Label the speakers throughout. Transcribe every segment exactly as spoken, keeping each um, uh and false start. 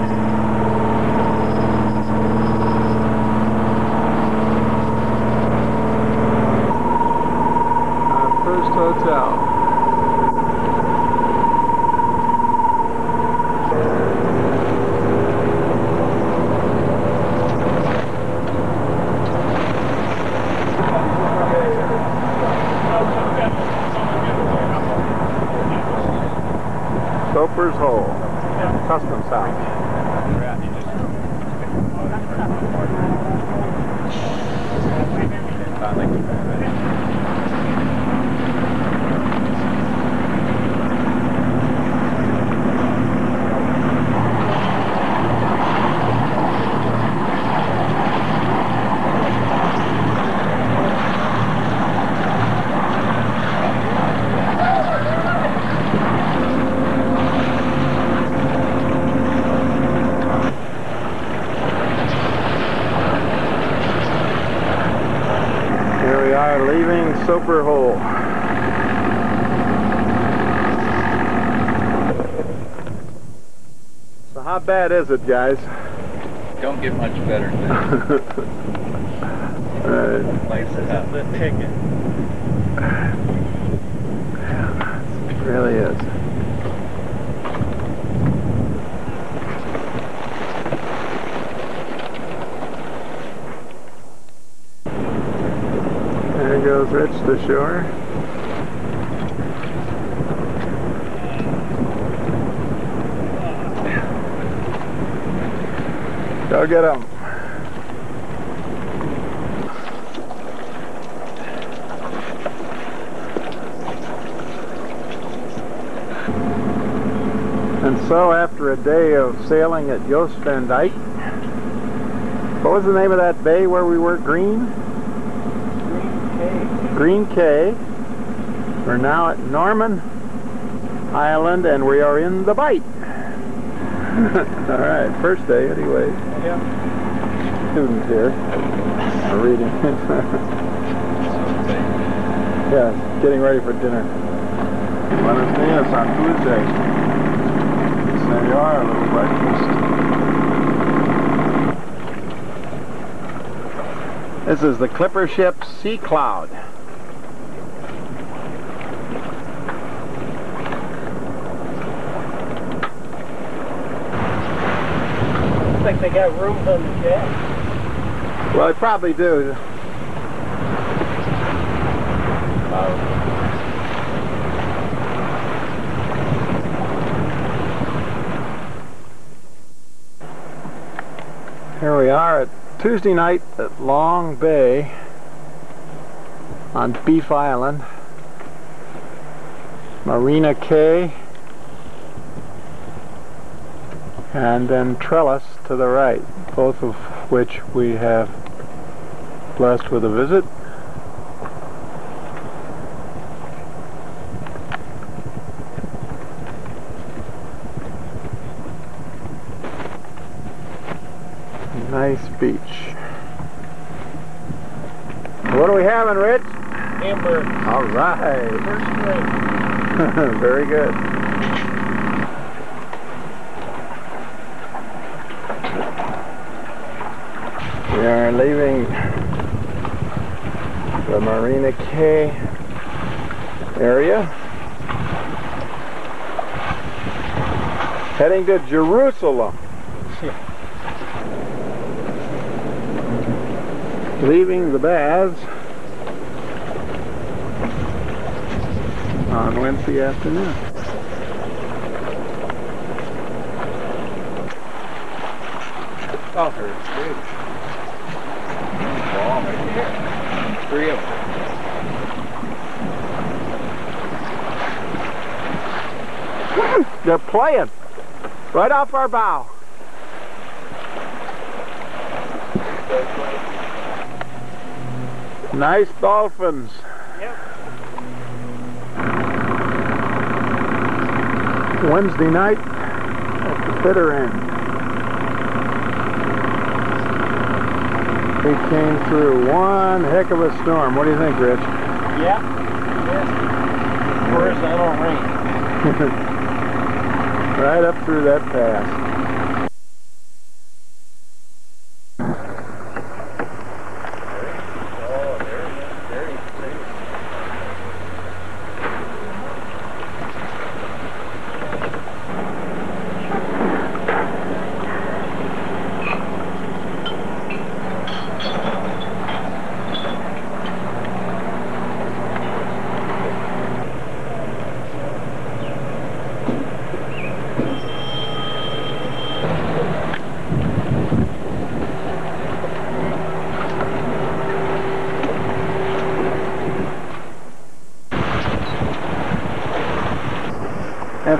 Speaker 1: Our first hotel. Soper's Hole, Customs House. Leaving Soper Hole. So how bad is it, guys?
Speaker 2: Don't get much better than that.
Speaker 1: Right.
Speaker 2: Lights it up. The ticket.
Speaker 1: It really is. There goes Rich to shore. Go get him. And so after a day of sailing at Joost van Dyke, what was the name of that bay where we were? Green? Green Cay. We're now at Norman Island and we are in the Bight. Alright, first day anyway.
Speaker 2: Yeah.
Speaker 1: Students here are reading. Yeah, getting ready for dinner. Buenos dias on Tuesday. There you are, a little breakfast. This is the clipper ship Sea Cloud.
Speaker 3: I think they got rooms on the jet.
Speaker 1: Well, they probably do. Here we are at Tuesday night at Long Bay on Beef Island, Marina Cay, and then Trellis to the right, both of which we have blessed with a visit. Nice beach. What are we having, Rich?
Speaker 3: Amber.
Speaker 1: All right.
Speaker 3: First grade.
Speaker 1: Very good. We are leaving the Marina Cay area, heading to Jerusalem. Leaving the baths on Wednesday afternoon.
Speaker 2: Oh, here it's good. Ball right here. Three of them.
Speaker 1: They're playing right off our bow. Nice dolphins.
Speaker 3: Yep.
Speaker 1: Wednesday night at the bitter end. We came through one heck of a storm. What do you think, Rich?
Speaker 3: Yeah. Yes. Horizontal rain.
Speaker 1: Right up through that pass.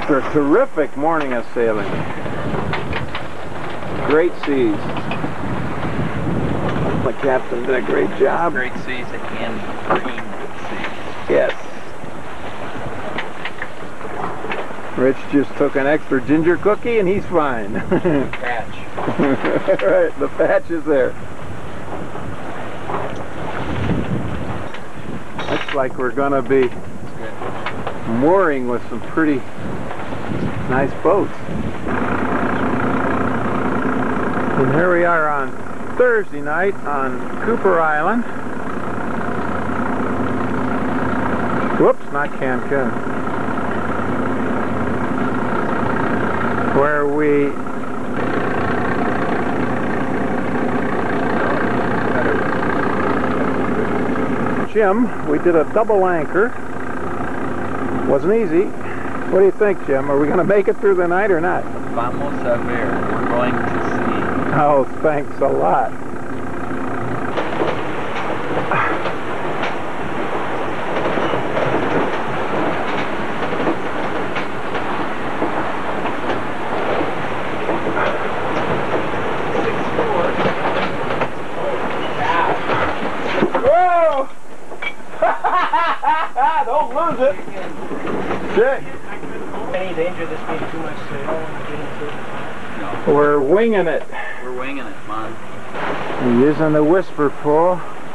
Speaker 1: After a terrific morning of sailing. Great seas. The captain did a great job.
Speaker 2: Great seas and green seas.
Speaker 1: Yes. Rich just took an extra ginger cookie and he's fine.
Speaker 2: Patch.
Speaker 1: Right, the patch is there. Looks like we're going to be mooring with some pretty nice boats. And here we are on Thursday night on Cooper Island. Whoops, not Cancun. Where we Jim, we did a double anchor. Wasn't easy. What do you think, Jim? Are we going to make it through the night or not?
Speaker 2: Vamos a ver. We're going to see.
Speaker 1: Oh, thanks a lot. Whoa! Don't lose it. Shit.
Speaker 3: Any danger of this being too much sail and getting through?
Speaker 2: No.
Speaker 1: We're winging it.
Speaker 2: We're winging it, man.
Speaker 1: We're using the whisper pull.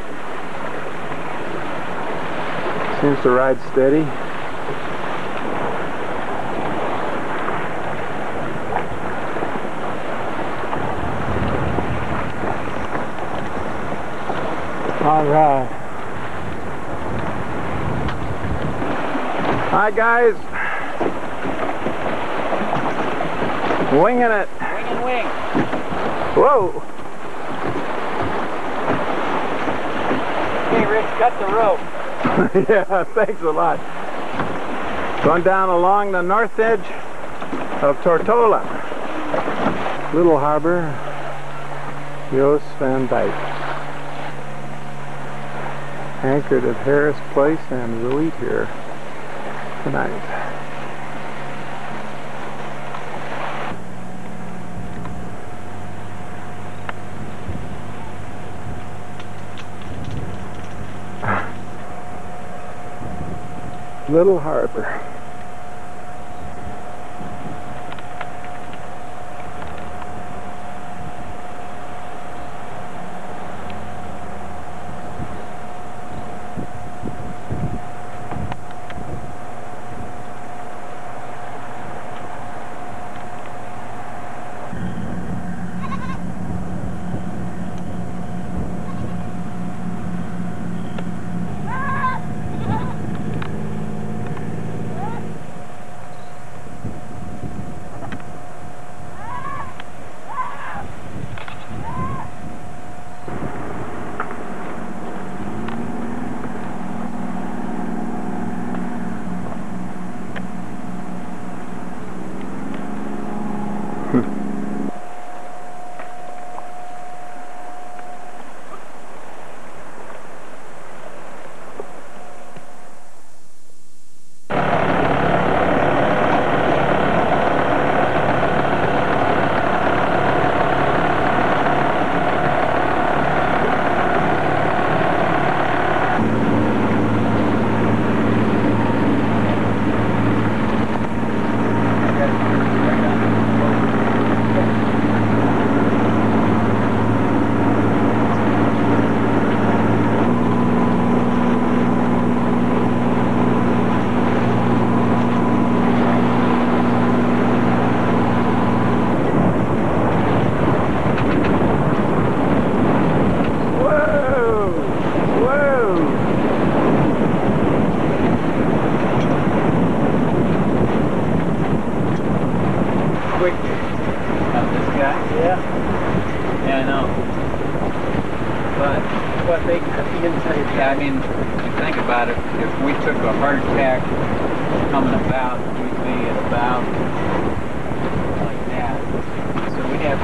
Speaker 1: Seems to ride steady. All right. Hi guys. Winging it.
Speaker 2: Wing and wing.
Speaker 1: Whoa.
Speaker 3: Hey, Rich, cut the rope.
Speaker 1: Yeah, thanks a lot. Going down along the north edge of Tortola. Little harbor, Joost van Dyke. Anchored at Harris Place and we'll eat here tonight. Little harbor.
Speaker 2: Yeah, I mean, if you think about it, if we took a hard tack coming about, we'd be at about like that. So we'd have,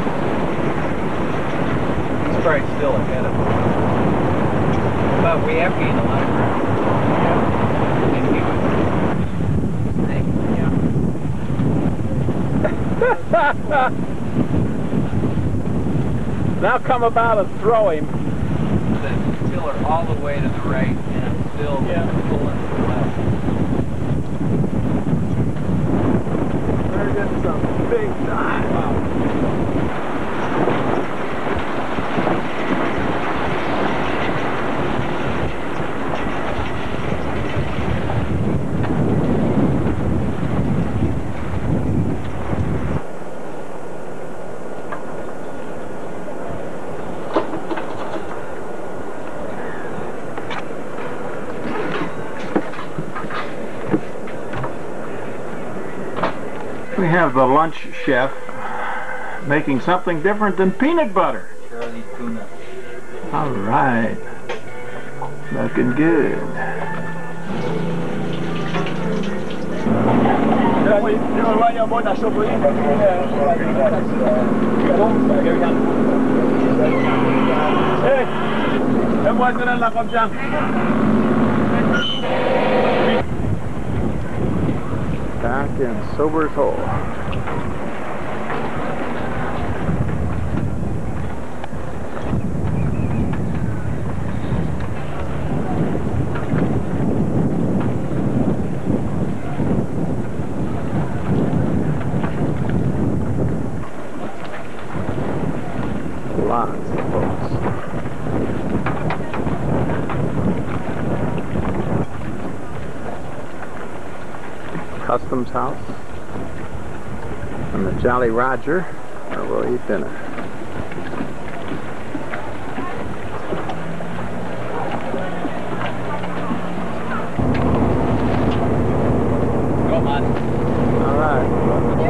Speaker 2: he's probably still ahead of us. But we have gained a lot of ground. And he would, hey, yeah.
Speaker 1: Now come about and throw him.
Speaker 2: The tiller all the way to the right and still
Speaker 3: Yeah.
Speaker 2: pulling to the left.
Speaker 1: We're getting some big dive.
Speaker 2: Wow.
Speaker 1: We have the lunch chef making something different than peanut butter.
Speaker 2: Charlie tuna.
Speaker 1: All right. Looking good. Back in Sober's Hole. Lots of boats. Customs house and the Jolly Roger, where we'll eat dinner.
Speaker 2: Go on.
Speaker 1: All right.